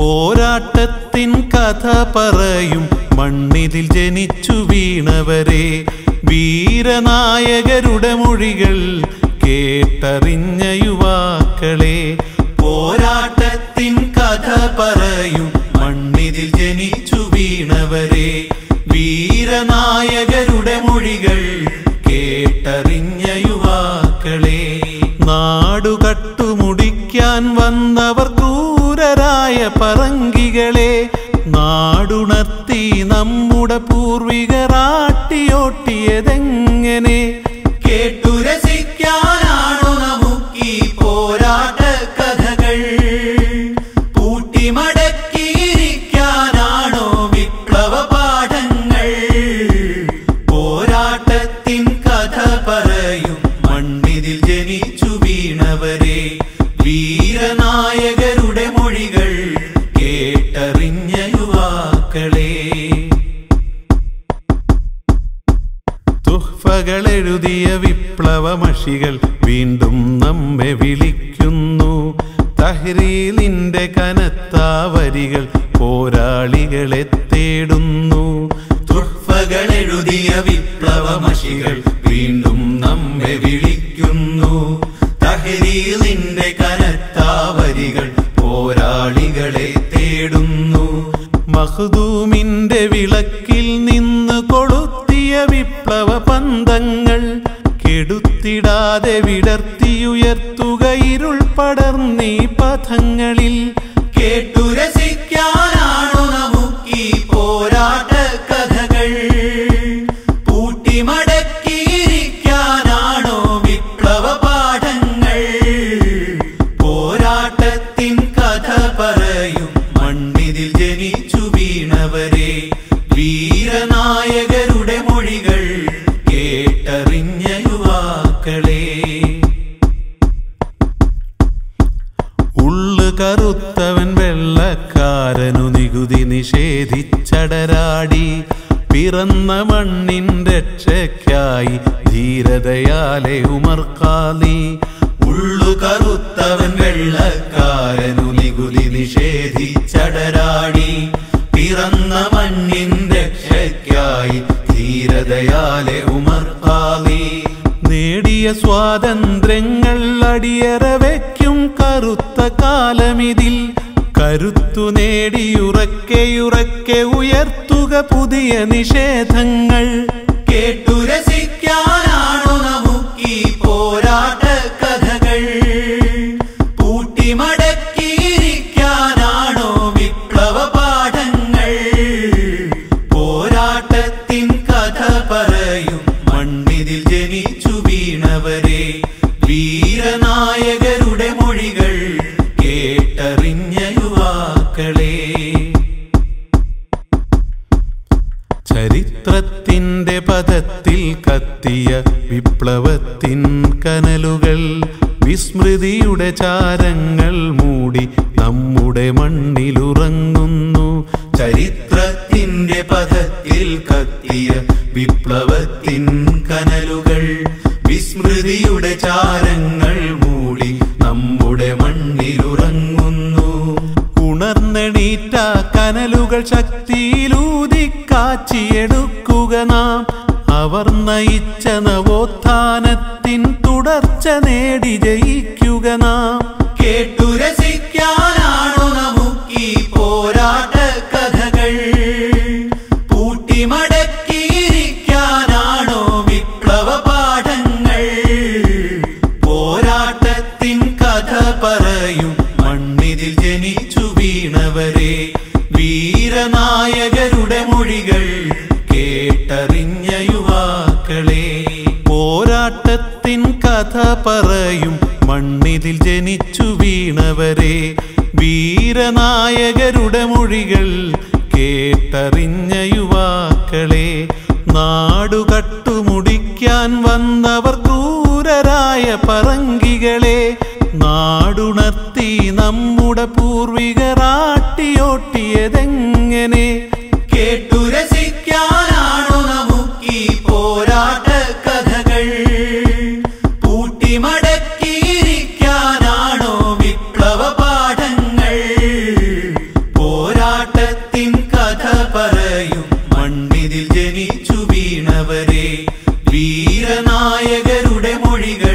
പോരാട്ടത്തിൻ കഥ പറയും മണ്ണിതിൽ ജനിച്ചു വീണവരെ, വീരനായകരുടെ മൊഴികൾ കേട്ടറിഞ്ഞ യുവാക്കളെ. പോരാട്ടത്തിൻ കഥ പറയും മണ്ണിതിൽ ജനിച്ചു വീണവരെ, വീരനായകരുടെ മൊഴികൾ കേട്ടറിഞ്ഞ യുവാക്കളെ. നാടുകട്ടുമുടിക്കാൻ വന്നവർ ക്രൂരരായ പറങ്കികളെ, നാടുണർത്തി നമ്മുടെ പൂർവികർ ആട്ടിയോട്ടിയതെങ്ങനെ? കേട്ടുരസിക്കാനാണോ നമുക്കീ പോരാട്ട കഥകൾ? പൂട്ടിമടക്കിയിരിക്കാനാണോ വിപ്ലവ പാഠങ്ങൾ? പോരാട്ടത്തിൻ കഥ പറയും മണ്ണിതിൽ ജനിച്ചു വീണവരെ, വീരനായകരുടെ മൊഴികൾ കേട്ടറിഞ്ഞ യുവാക്കളെ. തുഹ്ഫകളെഴുതിയ വിപ്ലവമഷികൾ വീണ്ടും നമ്മെ വിളിക്കുന്നു. തഹ്രീലിന്റെ കനത്ത വരികൾ പോരാളികളെ തേടുന്നു. തുഹ്ഫകളെഴുതിയ വിപ്ലവമഷികൾ വീണ്ടും നമ്മെ വിളിക്കുന്നു. തഹ്രീലിന്റെ കനത്ത വരികൾ പോരാളികളെ തേടുന്നു. മഖ്ദൂമിന്റെ വിളക്കിൽ നിന്ന് കൊളുത്തിയ വിപ്ലവ പന്തങ്ങൾ കെടുത്തിടാതെ വിടർത്തിയുയർത്തുക ഇരുൾ പടർന്നീ പഥങ്ങളിൽ. കേട്ടുരസിക്കാനാണോ നമുക്കീ പോരാട്ട കഥകൾ? പൂട്ടിമടക്കിയിരിക്കാനാണോ വിപ്ലവ പാഠങ്ങൾ? പോരാട്ടത്തിൻ കഥ പറയും മണ്ണിതിൽ ജനിച്ചു വീണവരെ, വീരനായകരുടെ മൊഴികൾ കേട്ടറിഞ്ഞ യുവാക്കളെ. ഉള്ളു കറുത്തവൻ വെള്ളക്കാരനു നികുതി നിഷേധിച്ചടരാടി, പിറന്ന മണ്ണിൻ രക്ഷയ്ക്കായി ധീരതയാലെ ഉമർ ഖാലി. ഉള്ളു കറുത്തവൻ വെള്ളക്കാരനു നികുതി നിഷേധിച്ചടരാടി, പിറന്ന മണ്ണിൻ രക്ഷയ്ക്കായി ധീരതയാലെ ഉമർ ഖാലി. നേടിയ സ്വാതന്ത്ര്യങ്ങൾ അടിയറ വയ്ക്കും കറുത്ത കാലമിതിൽ, കരുത്തു നേടിയുറക്കെ ഉയർത്തുക പുതിയ നിഷേധങ്ങൾ. കേട്ടുരസിക്കാനാണോ നമുക്കീ പോരാട്ട കഥകൾ? പൂട്ടിമടക്കിയിരിക്കാനാണോ വിപ്ലവ പാഠങ്ങൾ? പോരാട്ടത്തിൻ കഥ പറയും മണ്ണിതിൽ ജനിച്ചു വീണവരെ, വീരനായകരുടെ മൊഴികൾ കേട്ടറിഞ്ഞ യുവാക്കളെ. ചരിത്രത്തിന്റെ പദത്തിൽ കത്തിയ വിപ്ലവത്തിൻ കനലുകൾ, വിസ്മൃതിയുടെ ചാരങ്ങൾ മൂടി നമ്മുടെ മണ്ണിലുറങ്ങുന്നു. ചരിത്രത്തിന്റെ പദത്തിൽ കത്തിയ വിപ്ലവത്തിൻ കനലുകൾ, വിസ്മൃതിയുടെ ചാരങ്ങൾ മൂടി നമ്മുടെ മണ്ണിലുറങ്ങുന്നു. ഉണർന്നെണീറ്റ കനലുകൾ ശക്തിയിലൂതി കാച്ചിയെടുക്കുക നാം. അവർ നയിച്ച നവോത്ഥാനത്തിൻ തുടർച്ച നേടി ജയിക്കുക നാം. കേട്ടുരസിക്കാനാണോ നമുക്കീ പോരാട്ട കഥകൾ? പൂട്ടിമടക്കിയിരിക്കാനാണോ വിപ്ലവ പാഠങ്ങൾ? പോരാട്ടത്തിൻ കഥ പറയും മണ്ണിതിൽ ജനിച്ചു വീണവരെ, വീരനായകരുടെ മൊഴികൾ കേട്ടറിഞ്ഞ യുവാക്കളെ. പോരാട്ടത്തിൻ കഥ പറയും മണ്ണിതിൽ ജനിച്ചു വീണവരെ, വീരനായകരുടെ മൊഴികൾ കേട്ടറിഞ്ഞ യുവാക്കളെ. നാടുകട്ടുമുടിക്കാൻ വന്നവർ ക്രൂരരായ പറങ്കികളെ, നാടുണർത്തി നമ്മുടെ പൂർവികർ ആട്ടിയോട്ടിയതെങ്ങനെ? കേട്ടുരസിക്കാനാണോ നമുക്കീ പോരാട്ട കഥകൾ? പൂട്ടിമടക്കിയിരിക്കാനാണോ വിപ്ലവ പാഠങ്ങൾ? ജനിച്ചു വീണവരെ വീരനായകരുടെ മൊഴികൾ